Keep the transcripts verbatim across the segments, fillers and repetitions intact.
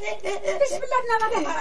بسم الله نغنى.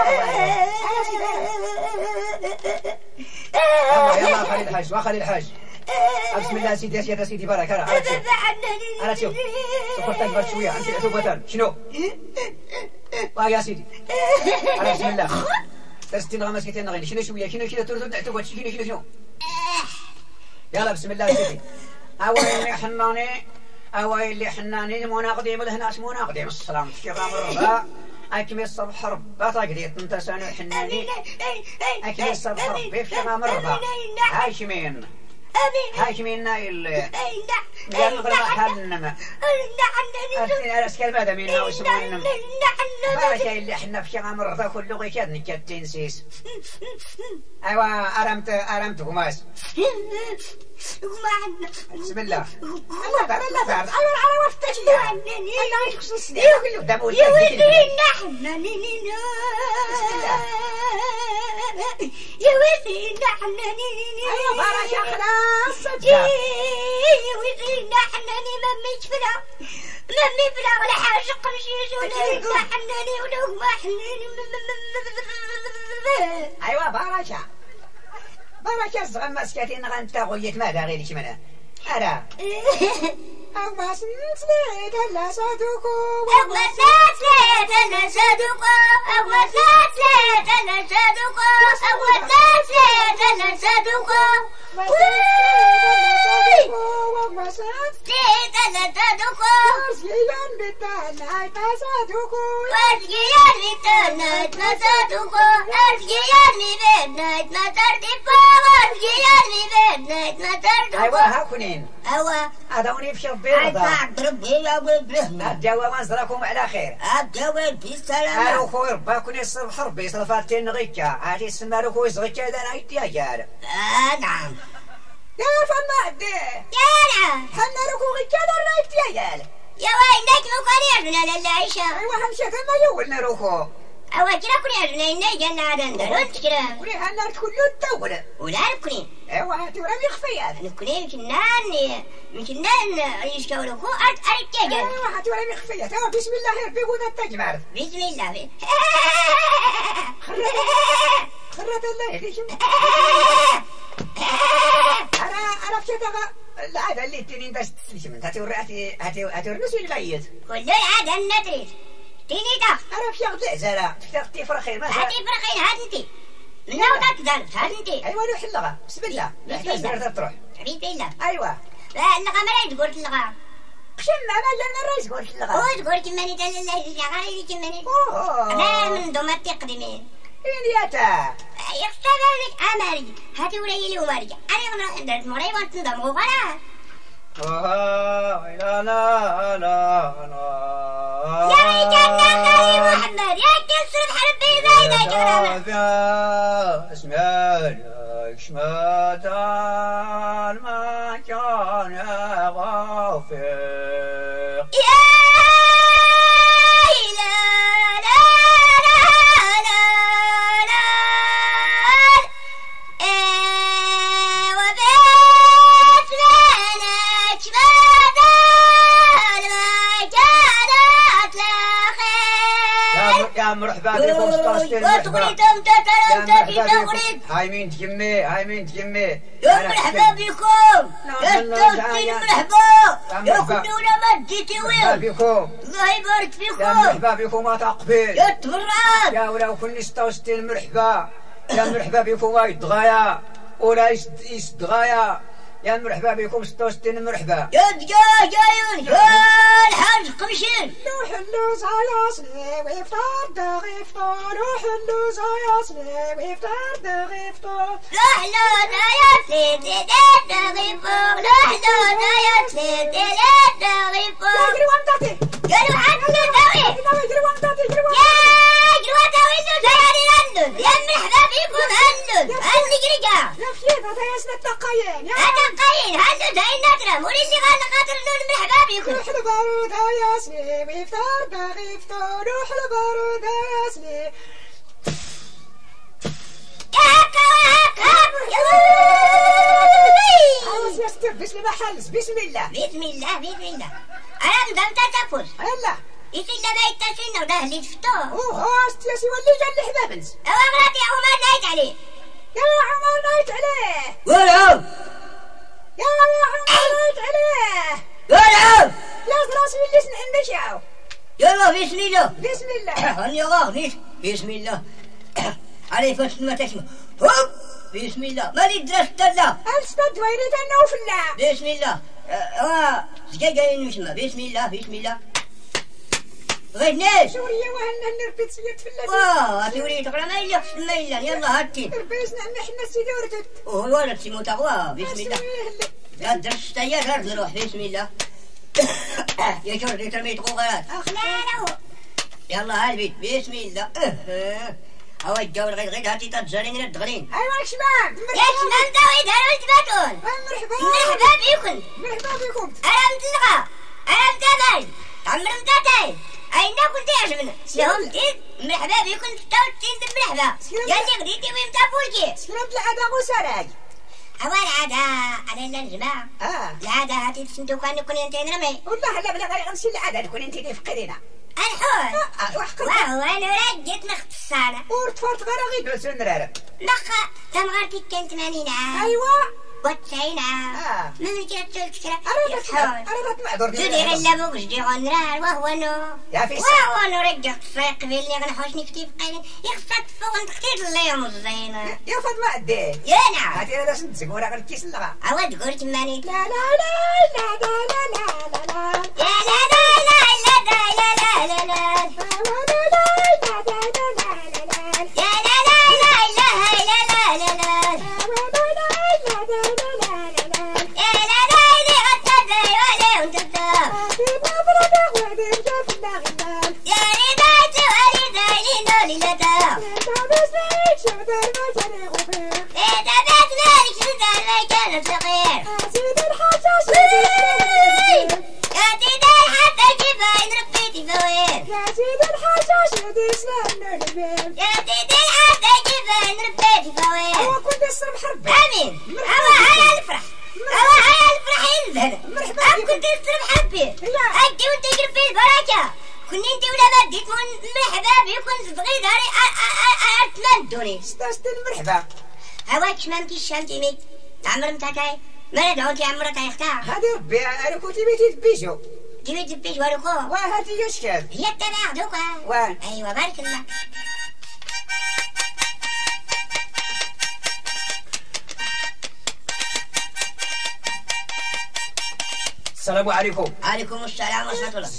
يلا خلي الحاج وخلي الحاج. بسم الله سيدي يا سيدي بارك انا انا شوف انا شوف سكرت اكبر شويه انت عتوبه شنو واه يا سيدي انا بسم الله تستين غمس كتير نغني شنو شويه شنو شنو ترد عتوبه شنو شنو شنو يلا بسم الله سيدي اويلي حناني اويلي حناني مناقضي بالهناس مناقضي السلام في غامر أكمل الصبح ربا تقدير انت سنو حناني أكمل الصبح ربي في غامر ربا هاي شمين هاي شمين نايل يا نغرب حالنا أنا أسكال ماذا منا ويسمون بارك اللي احنا في غامر ربا كل لغي كاد نكاد تنسيس أيوا أرمت أرمت غماس بسم الله لا تعرف لا تعرف أنا أنا وفتش لا أنا يخصص لي كله دمو يا ولدي نحن يا ولدي نحن أيوة بارك يا خلاص يا ولدي نحن مامي فلا مامي فلا ولا حاجة قرشيش ولا نحنني ولا ما حنيني أيوة بارك بارك الصغر مسكتين غنتا غيت ماذا غير كمانا أرى أما سنسليت هلا صدوكو أما سنسليت هلا صدوكو أما سنسليت هلا صدوكو أما سنسليت هلا صدوكو أما سنسليت هلا صدوكو وزيان بتاعنا صدوكو وزيان بتاعنا صدوكو وزيان بتاعنا صدوكو أيوة هاكونين أيوة أدوني في شربي رضا ربي يا ولد رحمة أدوا وانزلكم على خير أدوا بالسلامة أنا خوي رباكوني الصبح ربي صرفاتين غيكا هاتي السمار خوي زغيكا إذا نايت يا جار آه نعم يا فما عدي يا نعم حنا ركو غيكا إذا نايت يا جار يا وينك مقرير من العيشة أيوة همشي كما يولنا ركو أوا كنا كنا جنينا جنا عندنا أنت كنا ولي هنا كله الدولة ولا نكوني أيوة هاتي ورامي خفيات نكوني كنا كنا يشكوا كو أرد أرد تجا أيوة هاتي ورامي خفيات أيوة بسم الله ربي قونا التجمع بسم الله خرت الله يخيشم أنا أنا في شتاء لا هذا اللي تنين بس تسلم هاتي وراتي هاتي هاتي ورنسي البيت كل هذا الندرس تيني دا أنا في شغل زرا تفتي فرخين ما هاتي فرخين هات انتي من نوع تقدر هات انتي أيوة روح اللغة بسم الله نحتاج زرا تروح بسم الله أيوة لا اللغة ما لا تقول اللغة شم ما جانا الرئيس قول اللغة هو تقول كماني تل الله يجعل لي كماني أنا من دوما تقدمين إلياتا يختار لك أمري هاتي ولي ومري أنا من عند مري وانت دم غفرة لا لا لا لا يا رجال خالي محمد يا كسر بحربي زايدة جرامة يا اسمالك شمات ما كان غافق يا لا لا لا لا لا وبيت لنا شمات ما كانت لا خير يا مرحبا بكم ستاشتين مرحبا هاي مين تجمي هاي مين تجمي يا مرحبا بكم يا ستاشتين مرحبا يا كلنا مدتي وين بكم الله يبارك فيكم يا مرحبا بكم ما تقبل يا تبرعات يا ولو كل ستاشتين مرحبا يا مرحبا بكم ما يدغايا ولا يصدغايا يا مرحبا بكم ستاشتين مرحبا يا دجاج يا يا الحاج قمشين روح اللوز يا صلي ويفطر دغيفطر روح اللوز يا صلي ويفطر دغيفطر روح لونا يا سيدي دغيفطر روح لونا يا سيدي دغيفطر يا جري وانتاتي قالوا عنه دغي يا جري وانتاتي جري يا جروتا وينو زيادي عنده يا مرحبا بكم عنده عنده جريجا يا فيبا ده يسند تقاين يا تقاين عنده زي النترة ولي اللي غانا خاطر نون مرحبا بكم روح البارود يا سلي ويفطر دغيفطر روح البارود يا سلي عاوز يستر بسم محل بسم الله بسم الله بسم الله أنا مدام تتفل يلا يسلا ما يتسين وده اللي شفتوه. اوه استياسي ولي جا الحباب انت. او اغراض يا عمر نايت عليه. يا عمر نايت عليه. ولعب. يا عمر نايت عليه. ولعب. يا راسي اللي عندك ياو. يلا بسم الله. بسم الله. هني غاغنيش. بسم الله. علي فاش ما تسمع. هوب. بسم الله. مالي درست الله. أستاذ ويريد أنه في الله. بسم الله. اه زكاكا نسمع. بسم الله بسم الله. غناش. سوريا وهنا نربي تسيت في الله. واه سوريا تقرا ما يلا ما يلا يلا هاتي. ربيسنا نحن سيدي وردت. اوه ولد سي متقوى بسم الله. لا درست يا غير نروح بسم الله. يا شرطي ترميت قوقات. اخلاله. يلا هالبيت بسم الله. هو الجو غير غير هاتي تتجرين الدغرين. أيوا شباب. يا شباب داوي داروا التباتون. مرحبا. مرحبا بكم. مرحبا بكم. أنا متلقى. أنا متابعين. عمر متاتاين. أين كنت يا شبنا؟ لهم تيد مرحبا بكم ستة وتسعين مرحبا. قال لي غديتي وين تابولكي. سلام العادة غسراج. أول عادة على الجماعة. آه. العادة هاتي تسنتو كان يكون ينتين رمي. والله لا بلا غير غنسي العادة نكون انتي اللي فقدينا. الحول. آه وحقا. وهو أنا رجيت نختصانا. ورتفرت غير غير نسون نرارب. مخا تمغرتي كان ثمانين عام. أيوا. وتسعين عام. آه. من جات تلك أردت أردت معذور. تدير اللبوك جدي غنرار وهو نو. يا في وهو نو رجعت السيق بيلي غنحوشني كتيب قايلين يخصك فوق انت كتير اليوم الزينة. يا فاطمة أدي. يا نعم. هاتي هذا سنت زقورة غير كيس اللغة. عود قلت ماني. لا لا لا لا لا لا لا لا. يا لا لا لا لا لا لا لا لا. يا لا لا لا لا لا لا لا. يا لا لا اللي غتبي ولا وانتبدا. يا ريداتي وريداي لينو ليلتا. إذا بات مالك شدار ما كانت صغير. يا سيدي حتى كيفاين ربيتي فوين. يا سيدي حتى كيفاين ربيتي فوين. امين. هوا هيا الفرح. هوا هيا الفرح ينزل. ام كنت تسرب حبي. اجي وانت قرب البركه. كنت انت ولا بديت من مرحبا بكم صغير داري اتمندوني. ستاستن مرحبا. هواك شمامتي الشمتيمي. عمر متاكاي. ما ندعوك يا عمرك يا اختار. هذه ربي انا كنت بيتي تبيجو. جيبي تبيش ورقو. وهاتي يشكال. هي التبع دوكا. وين؟ ايوه بارك الله. السلام عليكم. عليكم السلام ورحمة الله.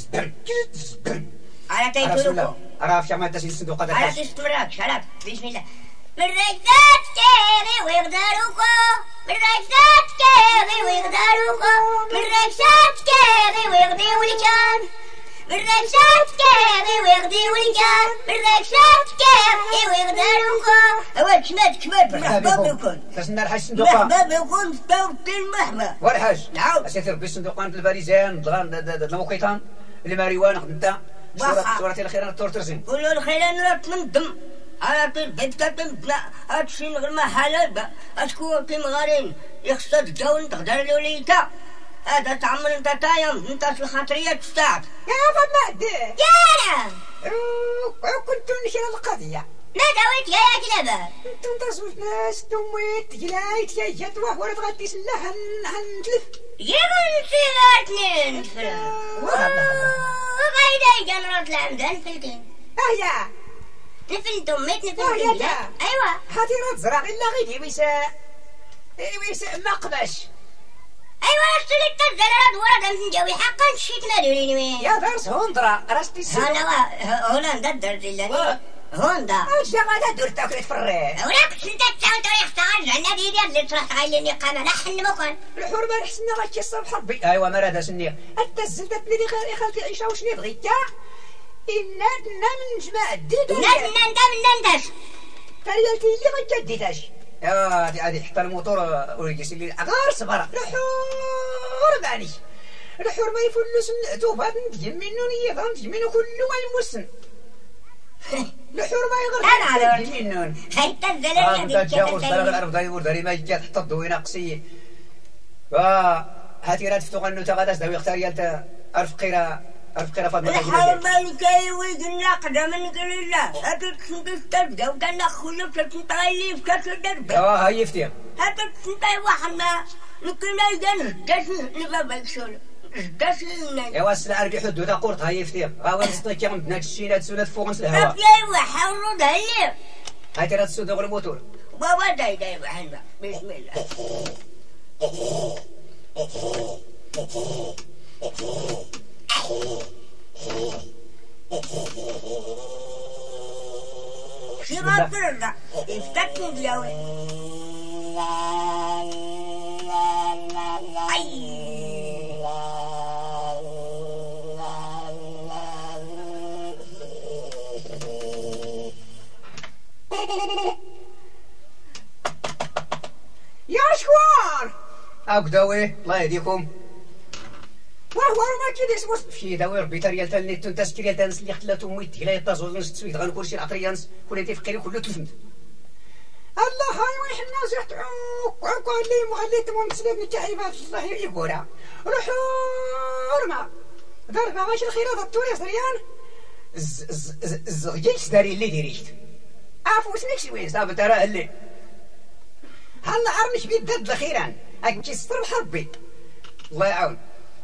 على بسم تيتولوكو. الله. أرى في عمل تسين صندوق هذا على الحاج. تستمرك شراب بسم الله. من رجلات كيري ويقدروكو. من رجلات كيري ويقدروكو. من رجلات كيري ويقضي ولكان. من رجلات كيري ويقضي ولكان. من رجلات كيري ويقدروكو. أول كمال كمال مرحبا بكم. تسنى الحاج صندوق. مرحبا بكم ستة مرحبا. والحاج. نعم. أسير ربي صندوقان الباريزان ضغان الموقيتان الماريوان خدمتا. واخا. صورة الأخيرة التور ترزين. قولوا الخير نرات من دم. على طول بدك تبدا هادشي غير ما حلال اشكون في مغارين يخصك جو تقدر لوليتا هذا تعمل انت تايم انت في الخاطريه تستعد يا فما دي. يا نعم. كنت نشيل القضية. ما داويت يا يا كلابة. انتم تصوت ناس تمويت تجلايت يا جد وحورة غادي سلاح هنتلف. يقول سيغارتني نتفرع. وغايدا يجنرات العمدان فلتين. اهيا. نفل دميت نفل اه يا دميت. تا. ايوا. هاتي رد زرع إلا غيدي ويسا ويسا مقبش. ايوا رسلت تزلرات ورا دم جوي حقا شيت ما دوريني وين. يا درس هوندرا رستي سيرو. هلا هولندا الدرجة هوندا الشغالة دور تاكل تفري. وراك سنتا تساوي طريق ساعة جنة ديدي اللي تروح تغيرني قامة لحن مكان. الحرمة رحسنا غاكي الصبح ربي. ايوا مرادة سنيق. انت الزلدتني لي خير خالتي عيشة وشني بغيتا. إنا دنا من جماعة ديدو. نان نان دا من نندش. تريالتي اللي غيتا ديتاش. يا هادي هادي حتى الموتور وريجيس اللي غار صبرا. الحور باني. الحور ما يفلس العتوب هاد ندي منو نيضا ندي منو كل ما يمسن. الحور ما يغرق. أنا على ندي منو. هاي تزلر هذا تجاوز درجة الأرض دايور داري ما يجي حتى الضوينة قصية. وا هاتي راد فتوغ أنو تغاداس داوي اختاريالتا أرف قيرة رفقي راه فاطمه الحرب مالكاي ويقلنا قدام نقول لا هاتو تنتستبدا وكان خويا تنتغلي في كاس الدرب اه هاي يفتير هاتو تنتاي وحنا نكنا يدان داس نبابا يكسول داس لنا ايوا السلعه ربي حدود قرط هاي يفتير ها وسط كيغم بنات الشينات سولات فوق نص الهواء ايوا حاولوا داير هاتي راه تسود غير الموتور بابا داي داي وحنا بسم الله شي ما ترضى افتكر دياوي يا شوار اكداوي الله يهديكم وهو ما كيديش واش شي داوي ربي تريال تالنيت تسكريا تانس اللي خلاتو ميت هلا يطازو نص تسويت غنقول شي العطريانس كون انت فقيري كله تلفمت الله هاي وين حنا زحت عوق عوق اللي مغليت من سلام تعيبات الله يقولها روحوا رمى ضربه ماشي الخيرات التونس ريان الزغيش داري اللي ديريت عفوا سنك شي وين صافي ترى اللي هلا عرنش بيد دد اخيرا هاك كيستر بحربي الله يعاون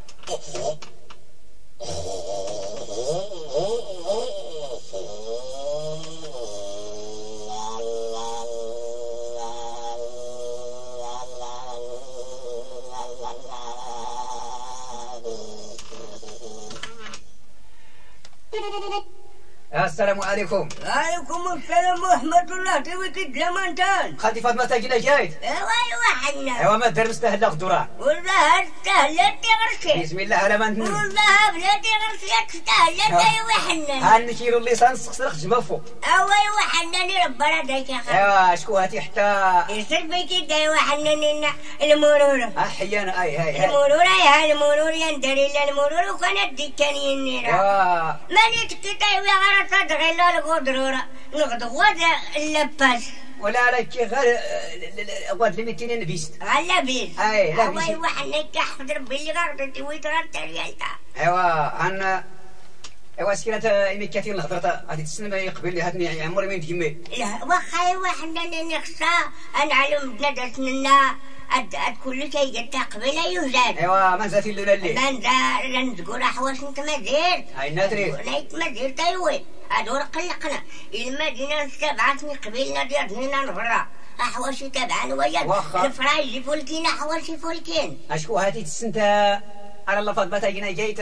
السلام عليكم. وعليكم السلام ورحمة الله. تبي تتلمنتان خالتي فاطمة تاجينا جايد. ايوا ايوا حنا. ايوا ما دار مستاهل الخضرة. والله استاهلت غرسي. بسم الله على ما نتنم. والله بلادي غرسيك استاهلت ايوا حنا. هانشيرو اللسان سقسرخ جما فوق. ايوا ايوا حنا ربنا دايك يا خالتي. ايوا شكون هاتي حتى يصير بيك ايوا حنا المرورة. احيانا اي هاي هاي. المرورة يا المرور يندري لا المرور وكانت ديكاني النيرة. اه. ماني تكتا ايوا غير صدغي لا الغدرورة نغدو غدا اللباس. ولا لك غير واد الميتين نبيست. غلا بيس. اي لا بيس. ايوا حنا كحضر باللي غردتي ويتغير تريالتا. ايوا انا ايوا سكينة امي كثير الهضرة غادي تسنى يقبل لي هاتني عمري ما يديمي. لا واخا ايوا حنا نخصا نعلم بنا درسنا أد أد كل شيء جت قبل يوجد. ايوا ما زاتي لنا اللي. ما نزار نقول أحواش أنت ما زير. هاي نادري. نايت ما زير تايوي. هادور قلقنا. المدينة سبعتني قبيلنا ديالنا نفرا. أحواشي تبعنا ويا. واخا. الفرايج فولكين أحواشي فولكين. أشكو هاتي تسنت على الله فاطمة تاجينا جايت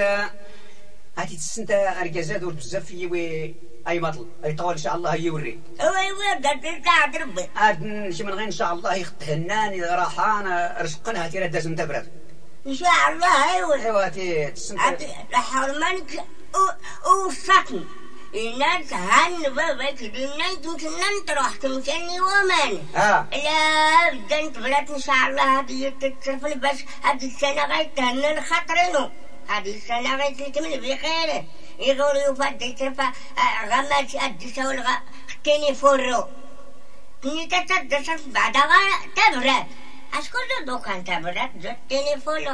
هاتي تسنت أرجع دور بزاف في وي أي مطل أي طول إن شاء الله يوري. أوي ويا تاع ربي. عاد نمشي من غير إن شاء الله يختهناني راحان رشقنا هاتي رد لازم تبرد. إن شاء الله أيوة. أيوة هاتي تسنت. لا حول منك وصتني. الناس هن بابك الناس يمكن تروح تمشني ومن. آه. لا بدنا تبرد إن شاء الله هذه تتصرف بس هذه السنة غير تهنى الخطرينو. هذه السنة غير تكمل بخير. يقولوا يفضل يصرف غمات أدسة والغ تاني فرو. تاني تتصرف بعدها تبرد. أشكون دوكان تبرد زود تاني فرو.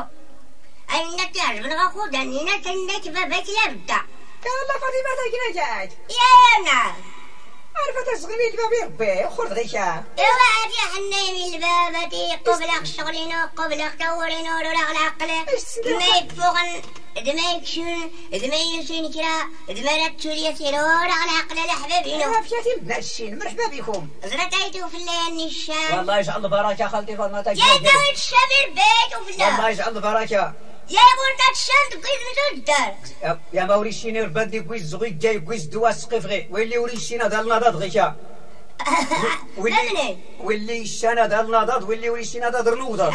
أين تعرف نغاخد أنينا تنك بابك لابدا. يا الله فاطمة تاجينا جايد. يا أنا. عرفت تسغمي الباب ربي خرج غيشا. ايوا هادي حنايمي البابتي قبل شغلين قبل دورين ولا العقل ما يفوغن دما يكشون دما يسين كرا دما رتولي يسيرور على عقل الحبابين. ايوا مشاتي لبنات الشين مرحبا بكم. زرتايتو في الليل الشام. والله يجعل البركة خالتي فاطمة تاجينا. يا داوي الشامر بيت وفي الليل. والله يجعل البركة. يا بولدات الشام تقيد من الدار. يا ما وريشيني ربادي كويس زغي جاي كويس دوا سقيفغي ويلي وريشينا دار النضاد غيشا. واللي واللي الشانا دار النضاد واللي وريشينا دار نوضاد.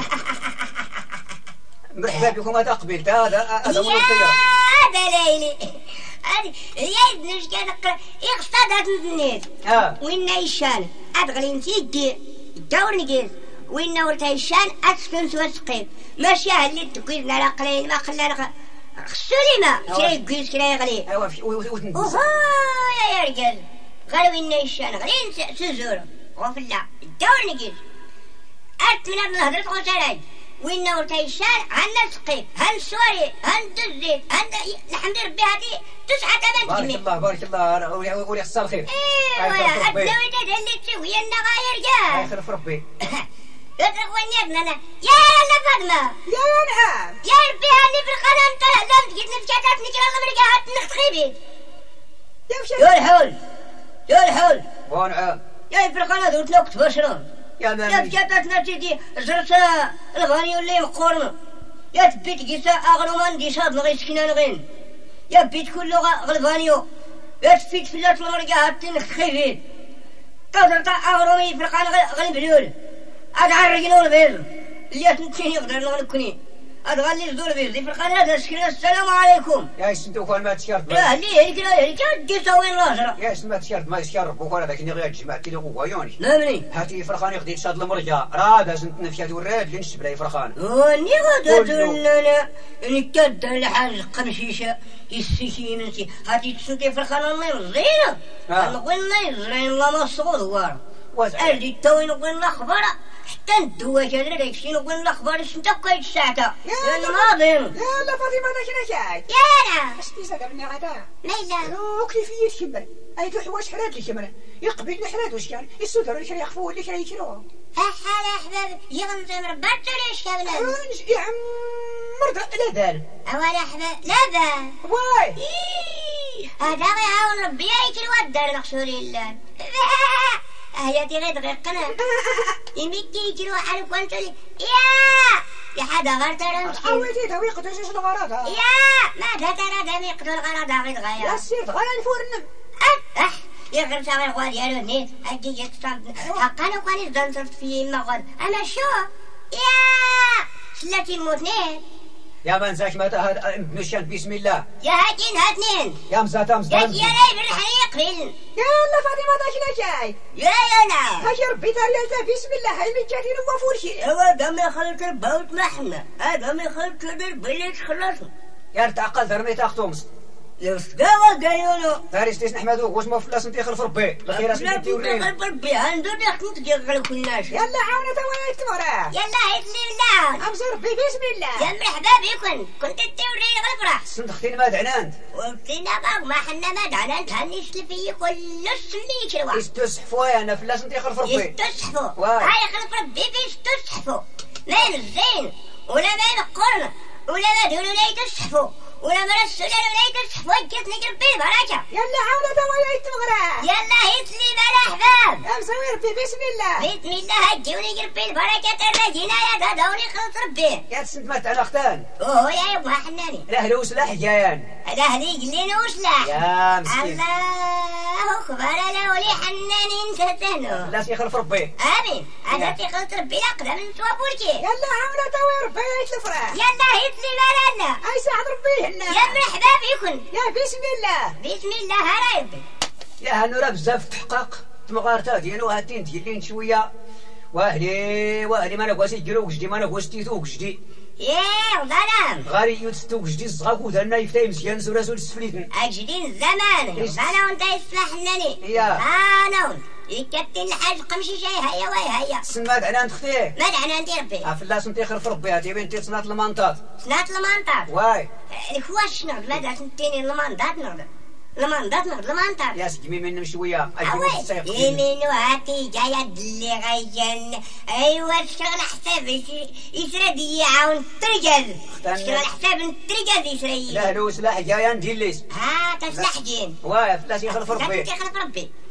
مرحبا بكم هذا قبيل هذا هذا هو الخير. هذا ليلي. هذه يا ابنش كان نقرا يقصد هاد البنات. اه. وين الشان ادغلي انت يدي دور نقيس وين نورتها الشان اسكن سوا سقيف ماشي اللي تقيدنا على قليل ما خلانا خسولي ما شي يقيس كلا يغلي. ايوا اوه يا رجال غير وين الشان غير سوزورو وفلا دور نقيس اتمنى من هضرة غسراي وين نور تيشان هن سقيف هن سوري هن دزيت هن الحمد ربي هذه تسعة ثمان بارك جميع. الله بارك الله ولي خصها الخير. ايوا الدويدات اللي تسوي لنا غاير كاع. يخلف ربي. يضرب وين انا يا لا فاطمه يا نعم يا ربي هاني في القناه انت لم تجي نتكاتات نجري الله مرقاها نختخيبي. يا الحول يا الحول ونعم يا في القناه دوت لوقت بشرا يا يا مامي تكاتات نتيجي زرسا الغاني اللي مقورنا يا تبيت كيسا اغلومان دي شاد نغي سكينه نغين يا بيت كل لغه غلبانيو يا تفيت فلات المرقاها تنختخيبي قدرت اغلومي في القناه غنبلول عاد عرقنا البيض اللي تنتيني قدرنا نكوني عاد غالي الزول بيض في القناة السكينة السلام عليكم. يا سنتو فان ما تشارد لا ليه هيك لا هيك ديسا وين لاجرة. يا اسم ما تشارد ما يشارد بوكورا ذاك اللي غير جماعة كيلو قويوني. نامني. هاتي فرخان يخدي تشاد المرجع راد زنت نفيات وراد اللي نشب لي فرخان. وني غدا تقولنا إني كدا لحاج قمشيشة السكينة انتي هاتي تسنتي فرخان الله زينة. نقول لنا زين لا ما صغور وارا. أردي توي نقول لنا خبرة. حتى ندوى كذا داك الشيء نقول الأخبار شنتا كويس ساعتها لأن ماضي يا لا فاطمة أنا كنا جاي يا أنا أشتي زاد من غدا ميلا وكلي في الشمر أي حواش حراد لي شمر يقبل الحراد واش كان يسودر اللي كان يخفوه اللي كان يكرهوه هلا أحباب يغنزم ربعت ليش كابنا يا عم مرضى لا دار أولا أحباب لا با واي هذا غيعاون ربي ياكل ودار نقصوري الله هياتي غير دقيقنا يمكن يجروا حالك وانتو لي يا يا حدا غير ترى مسكين حاولتي تاوي قدر شو الغرض يا ما دا ترى دامي يقتل الغرض غير غاية لا سير غير الفرن اه اه يا غير سامي الغوال يا نيت اجي جيت صامت حقا وقالي زنصرت في ما غاد انا شو يا سلاتي موتنين يا من زاك ما هاد نشان بسم الله يا هاتين هاتنين يا مزاتا مزاتا يا راي بالحريق فين يا الله فاطمة داك جاي يا يا لا هاجي ربي تاريالتا بسم الله هاي من جاتين وفورشي هو دم يخلط البوت محنا هذا ما يخلط البلد خلصنا يا تعقل درمي تاختومس يستوى قالوا داري ستيس نحمدو واش ما فلاس انت خلف ربي الخير اسمي انت ورينا ربي عنده دخل تجرب كل الناس يلا عاونة تويت مرة يلا هيت لي بالله أمزر ربي بسم الله يا مرحبا بكم كنت توريني غفرة سنت اختي ما دعنانت وقتنا بقى ما حنا ما دعنانت هنيش في كل السلي كروا يستسحفوا يا انا فلاس انت خلف ربي يستسحفوا هاي خلف ربي بيستسحفوا ما الزين ولا ما القرن ولا ما دولوا لا يتسحفوا ولا ما السلال ولا يتسحفوا جت نجرب بالبركة يلا عاونة تويت مرة يلا هيت لي بلا أحباب أمزر ربي بسم الله بسم الله هجي ونجرب بالبركة ترى جناية دا دوني خلص ربي يا تسنت ما تعنا اختان اوه يا يبا حناني الاهل وسلاح جايان الاهلي قلنا وسلاح يا مسكين الله اخبر انا ولي حناني انت تهنو لا يخلف ربي امين انا تخلص ربي الاقدم من توابولكي يلا عاونة توي ربي يتلفرح يلا هيت لي بلا أي ساعد ربي هنا يا مرحبا بكم يا بسم الله بسم الله هلا يبي يا هنورا بزاف تحقق تمغارتا ديالو هاتين ديالين شويه واهلي واهلي ما نقواس يجرو وجدي ما نقواس تيتو وجدي ياه ظلام غاري يوتستو وجدي الصغاكو دارنا يفتاي مزيان زوراسو السفليتن اجدين الزمان انا وانت يصلح حناني يا انا وانت يكتن الحاج قمشي شي هيا وي هيا سمات عنان تختي ما دعنا انت ربي افلاس انت خرف ربي هاتي بنتي صنات المنطات صنات المنطات واي الكواش نغد ما دات نتيني المنطات نغد المنطات نغد المنطات يا سجمي منهم شويه اوي يمينو هاتي جايه دلي غيان ايوا تشتغل حساب يسرى دي عاون ترجل تشتغل حساب ترجل يسرى لا لو سلاح جايان ديليس ها تسلح جين واي فلاس يخلف ربي يخلف ربي